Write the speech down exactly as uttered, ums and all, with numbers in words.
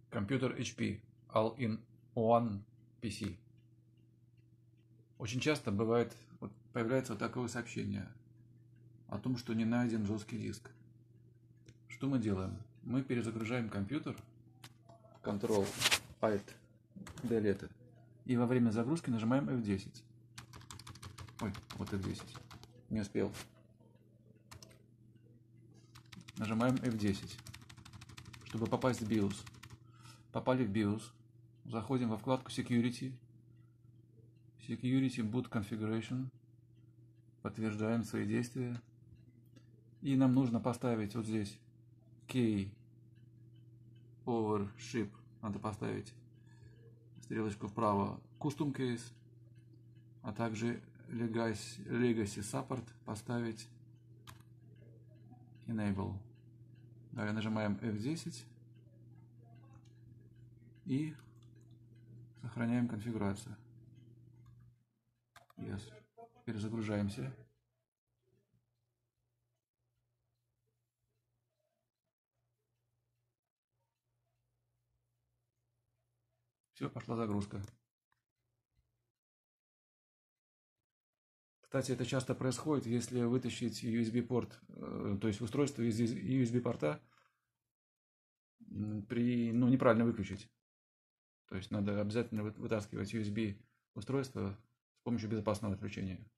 Компьютер эйч пи All-in-One пи си. Очень часто бывает, вот появляется вот такое сообщение о том, что не найден жесткий диск. Что мы делаем? Мы перезагружаем компьютер, Ctrl-Alt-Delete, и во время загрузки нажимаем эф десять. Ой, вот эф десять. Не успел. Нажимаем эф десять, чтобы попасть в биос. Попали в биос. Заходим во вкладку Security. Security Boot Configuration. Подтверждаем свои действия. И нам нужно поставить вот здесь Key Overship. Надо поставить стрелочку вправо Custom Case. А также Legacy, Legacy Support поставить Enable. Далее нажимаем эф десять. И сохраняем конфигурацию. Yes. Перезагружаемся. Все, пошла загрузка. Кстати, это часто происходит, если вытащить ю эс би-порт, то есть устройство из ю эс би-порта, при, ну, неправильно выключить. То есть надо обязательно вытаскивать ю эс би-устройство с помощью безопасного отключения.